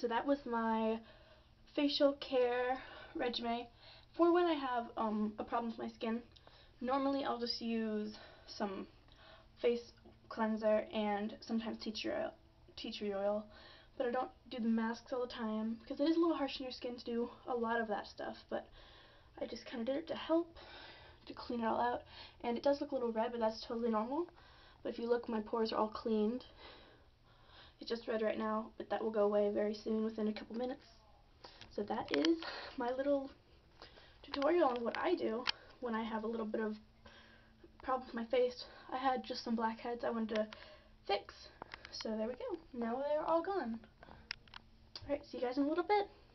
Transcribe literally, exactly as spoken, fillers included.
that was my facial care regimen for when I have um, a problem with my skin. Normally I'll just use some face cleanser and sometimes tea tree oil, tea tree oil, but I don't do the masks all the time because it is a little harsh on your skin to do a lot of that stuff, but I just kind of did it to help, to clean it all out. And it does look a little red, but that's totally normal. But if you look, my pores are all cleaned. It's just red right now, but that will go away very soon, within a couple minutes. So that is my little tutorial on what I do when I have a little bit of problem with my face. I had just some blackheads I wanted to fix. So there we go. Now they're all gone. Alright, see you guys in a little bit.